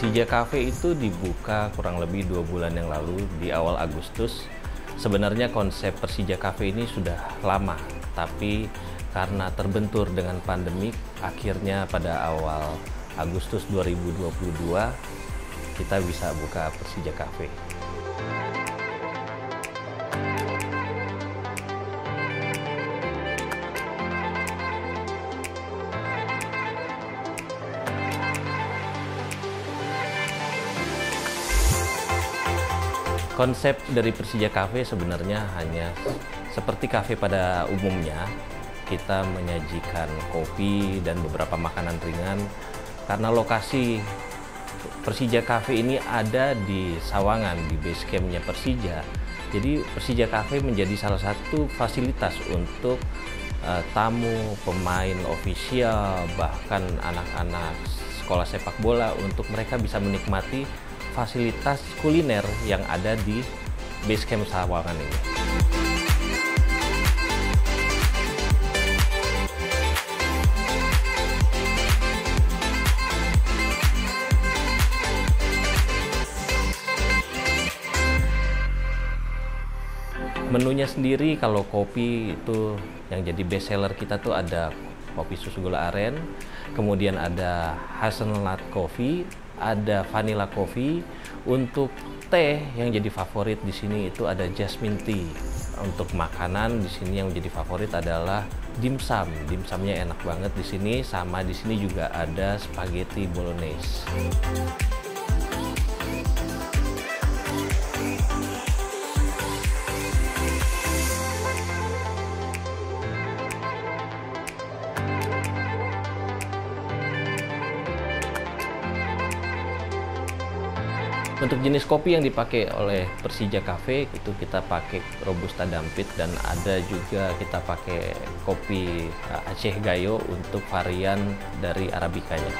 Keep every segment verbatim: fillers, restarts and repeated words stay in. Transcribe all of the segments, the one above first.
Persija Cafe itu dibuka kurang lebih dua bulan yang lalu di awal Agustus. Sebenarnya konsep Persija Cafe ini sudah lama, tapi karena terbentur dengan pandemik, akhirnya pada awal Agustus dua ribu dua puluh dua kita bisa buka Persija Cafe. Konsep dari Persija Cafe sebenarnya hanya seperti kafe pada umumnya. Kita menyajikan kopi dan beberapa makanan ringan. Karena lokasi Persija Cafe ini ada di Sawangan, di base camp-nya Persija. Jadi Persija Cafe menjadi salah satu fasilitas untuk uh, tamu, pemain ofisial, bahkan anak-anak sekolah sepak bola untuk mereka bisa menikmati fasilitas kuliner yang ada di base camp Sawangan ini. Menunya sendiri kalau kopi itu yang jadi best seller kita tuh ada kopi susu gula aren, kemudian ada hazelnut coffee, ada vanilla coffee. Untuk teh yang jadi favorit di sini itu ada jasmine tea. Untuk makanan di sini yang jadi favorit adalah dimsum. Dimsumnya enak banget di sini, sama di sini juga ada spaghetti bolognese. Untuk jenis kopi yang dipakai oleh Persija Cafe itu kita pakai Robusta Dampit, dan ada juga kita pakai kopi Aceh Gayo untuk varian dari Arabikanya.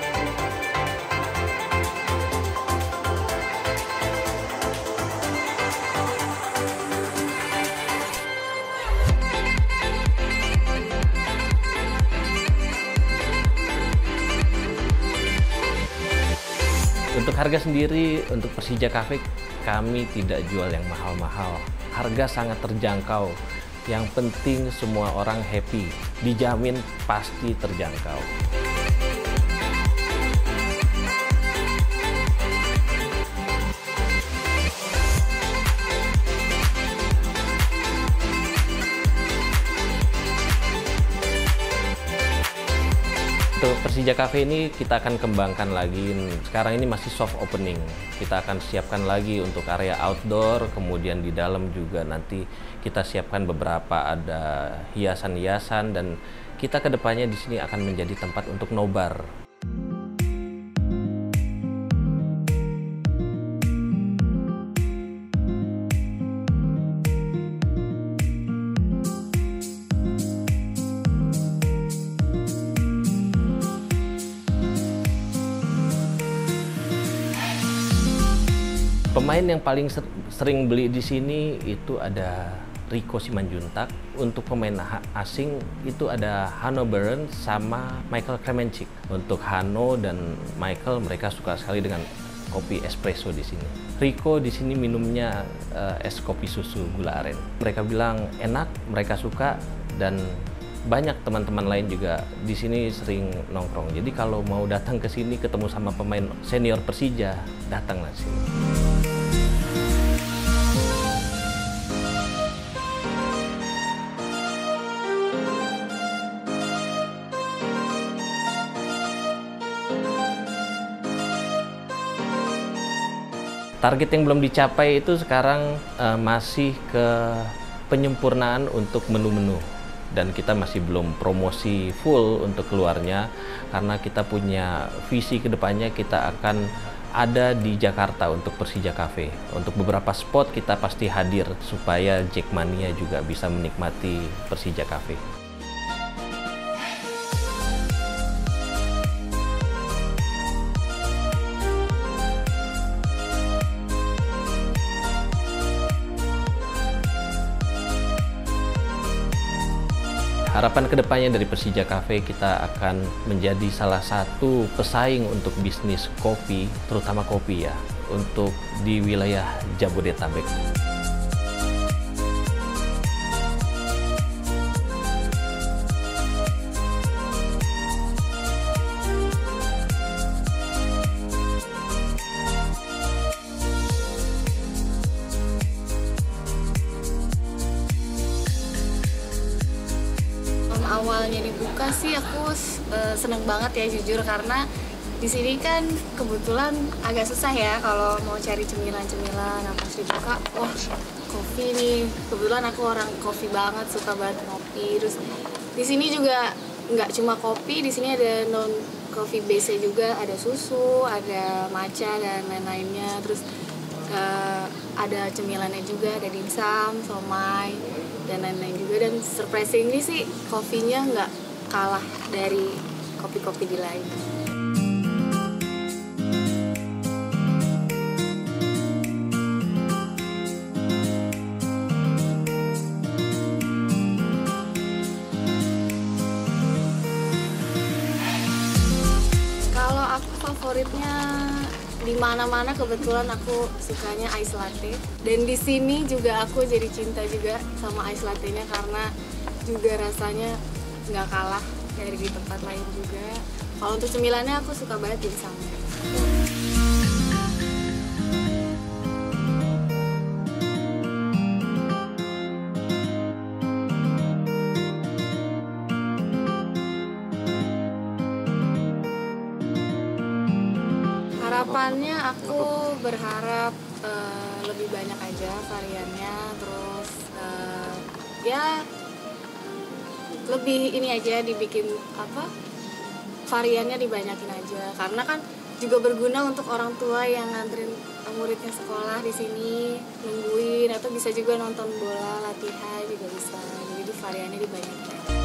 Untuk harga sendiri, untuk Persija Cafe kami tidak jual yang mahal-mahal. Harga sangat terjangkau. Yang penting semua orang happy, dijamin pasti terjangkau. Untuk Persija Cafe ini kita akan kembangkan lagi. Sekarang ini masih soft opening. Kita akan siapkan lagi untuk area outdoor, kemudian di dalam juga nanti kita siapkan beberapa ada hiasan-hiasan, dan kita kedepannya di sini akan menjadi tempat untuk nobar. Pemain yang paling sering beli di sini itu ada Rico Simanjuntak. Untuk pemain asing itu ada Hanno Beren sama Michael Kremenchik. Untuk Hanno dan Michael, mereka suka sekali dengan kopi espresso di sini. Rico di sini minumnya uh, es kopi susu gula aren. Mereka bilang enak, mereka suka, dan banyak teman-teman lain juga di sini sering nongkrong. Jadi kalau mau datang ke sini ketemu sama pemain senior Persija, datanglah sini. Target yang belum dicapai itu sekarang uh, masih ke penyempurnaan untuk menu-menu, dan kita masih belum promosi full untuk keluarnya karena kita punya visi kedepannya kita akan ada di Jakarta untuk Persija Cafe. Untuk beberapa spot kita pasti hadir supaya Jackmania juga bisa menikmati Persija Cafe. Harapan kedepannya dari Persija Cafe, kita akan menjadi salah satu pesaing untuk bisnis kopi, terutama kopi ya, untuk di wilayah Jabodetabek. Awalnya dibuka sih aku uh, seneng banget ya jujur, karena di sini kan kebetulan agak susah ya kalau mau cari cemilan-cemilan. Nah, pas dibuka, wah kopi nih, kebetulan aku orang kopi banget, suka banget kopi. Terus di sini juga nggak cuma kopi, di sini ada non coffee base juga, ada susu, ada matcha dan lain-lainnya. Terus uh, ada cemilannya juga, ada dimsum, somai dan lain-lain juga. Dan surprisingly sih kopinya nggak kalah dari kopi-kopi di lain. Kalau aku favoritnya di mana-mana, kebetulan aku sukanya ice latte, dan di sini juga aku jadi cinta juga sama ice latte-nya karena juga rasanya nggak kalah dari di tempat lain juga. Kalau untuk cemilannya aku suka banget dimsum. Harapannya aku berharap uh, lebih banyak aja variannya, terus uh, ya lebih ini aja dibikin apa variannya dibanyakin aja, karena kan juga berguna untuk orang tua yang nganterin muridnya sekolah di sini nungguin, atau bisa juga nonton bola latihan juga bisa, jadi variannya dibanyakin.